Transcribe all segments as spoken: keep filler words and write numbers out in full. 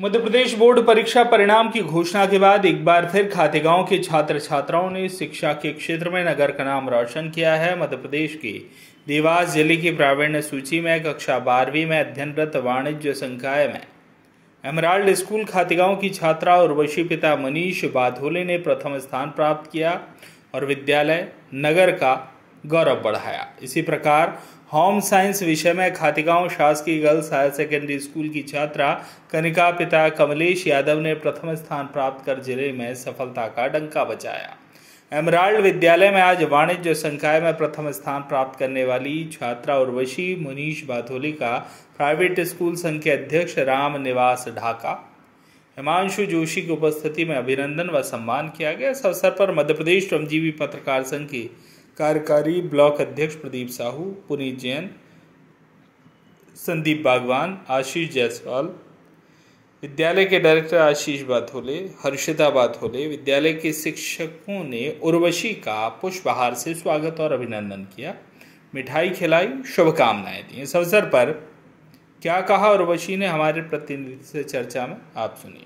Madhya Pradesh board परीक्षा परिणाम की घोषणा के बाद एक बार फिर खातेगांव के छात्र छात्राओं ने शिक्षा के क्षेत्र में नगर का नाम रोशन किया है। मध्य प्रदेश के देवास जिले की प्रावीण्य सूची में कक्षा बारहवीं में अध्ययनरत वाणिज्य संकाय में एमराल्ड स्कूल खातेगांव की छात्रा उर्वशी पिता मनीष बाधोले ने प्रथम स्थान प्राप्त किया और विद्यालय नगर का गौरव बढ़ाया। इसी प्रकार होम साइंस विषय में खातेगांव शासकीय गर्ल्स हायर सेकेंडरी स्कूल की छात्रा कनिका पिता कमलेश यादव ने प्रथम स्थान प्राप्त कर जिले में सफलता का डंका बजाया। एमराल्ड विद्यालय में आज वाणिज्य संकाय में प्रथम स्थान प्राप्त करने वाली छात्रा उर्वशी मनीष बाधोले का प्राइवेट स्कूल संघ के अध्यक्ष राम निवास ढाका हिमांशु जोशी की उपस्थिति में अभिनंदन व सम्मान किया गया। इस अवसर पर मध्य प्रदेश श्रमजीवी पत्रकार संघ के कार्यकारी ब्लॉक अध्यक्ष प्रदीप साहू, पुनीत जैन, संदीप बागवान, आशीष जायसवाल, विद्यालय के डायरेक्टर आशीष बाधोले, हर्षिता बाधोले, विद्यालय के शिक्षकों ने उर्वशी का पुष्पहार से स्वागत और अभिनंदन किया, मिठाई खिलाई, शुभकामनाएं दी। इस अवसर पर क्या कहा उर्वशी ने हमारे प्रतिनिधि से चर्चा में, आप सुनिए।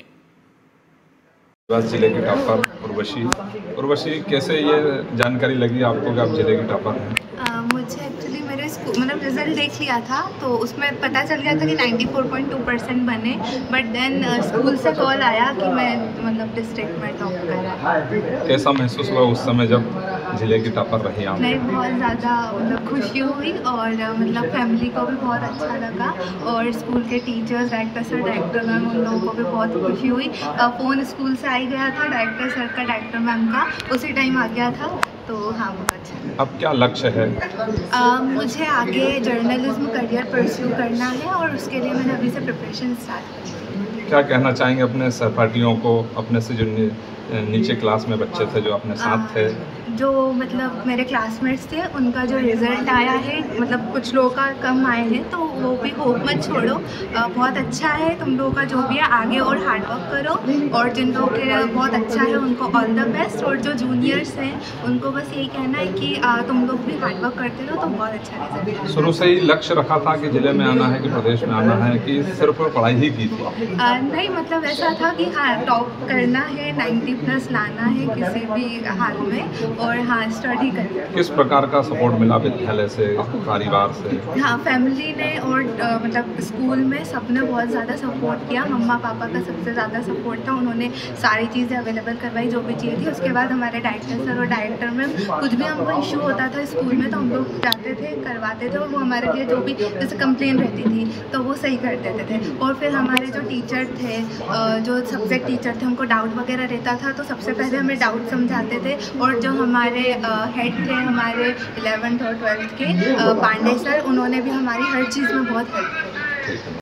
देवास जिले की टॉपर उर्वशी उर्वशी कैसे ये जानकारी लगी आपको कि आप जिले की टॉपर हैं? मुझे एक्चुअली मेरे स्कूल मतलब रिजल्ट देख लिया था तो उसमें पता चल गया था कि चौरानवे पॉइंट दो परसेंट बने, बट देन स्कूल से कॉल आया कि मैं मतलब डिस्ट्रिक्ट में टॉप करा। कैसा महसूस हुआ उस समय जब जिले की टॉपर रही आप? नहीं, बहुत ज़्यादा मतलब खुशी हुई और मतलब फैमिली को भी बहुत अच्छा लगा और स्कूल के teachers, director sir, director ma'am, उन लोगों को भी बहुत खुशी हुई। फ़ोन स्कूल से आ गया था डायरेक्टर सर का, डायरेक्टर मैम का, उसी टाइम आ गया था, तो हाँ बहुत अच्छा। अब क्या लक्ष्य है? आ, मुझे आगे जर्नलिज्म करियर परस्यू करना है और उसके लिए मैंने अभी से प्रिपरेशन स्टार्ट की। क्या कहना चाहेंगे अपने सहपाठियों को, अपने से जो नीचे क्लास में बच्चे थे जो अपने साथ थे? जो मतलब मेरे क्लासमेट्स थे उनका जो रिज़ल्ट आया है, मतलब कुछ लोगों का कम आए हैं, तो वो भी होप मत छोड़ो, बहुत अच्छा है। तुम लोगों का जो भी है आगे और हार्डवर्क करो और जिन लोगों के बहुत अच्छा है उनको ऑल द बेस्ट। और जो जूनियर्स हैं उनको बस यही कहना है कि तुम लोग भी हार्डवर्क करते रहो तो बहुत अच्छा रिजल्ट। शुरू से ही लक्ष्य रखा था कि जिले में आना है कि प्रदेश में आना है, कि सिर्फ पढ़ाई ही की थी? आ, नहीं, मतलब ऐसा था कि हाँ टॉप करना है, नाइन्टी प्लस लाना है किसी भी हाल में, और हाँ स्टडी करना। किस प्रकार का सपोर्ट मिला विद्यालय से, परिवार से? हाँ, फैमिली ने और आ, मतलब स्कूल में सबने बहुत ज़्यादा सपोर्ट किया। मम्मा पापा का सबसे ज़्यादा सपोर्ट था, उन्होंने सारी चीज़ें अवेलेबल करवाई जो भी चाहिए थी। उसके बाद हमारे डायरेक्टर सर और डायरेक्टर में कुछ भी हमको इशू होता था स्कूल में तो हम लोग जाते थे, करवाते थे, और वो हमारे लिए जो भी जैसे कंप्लेन रहती थी तो वो सही कर देते थे। और फिर हमारे जो टीचर थे, जो सब्जेक्ट टीचर थे, उनको डाउट वगैरह रहता था तो सबसे पहले हमें डाउट समझाते थे। और जो हमारे हेड थे हमारे इलेवेंथ और ट्वेल्थ के पांडे सर, उन्होंने भी हमारी हर चीज़ में बहुत हेल्प की।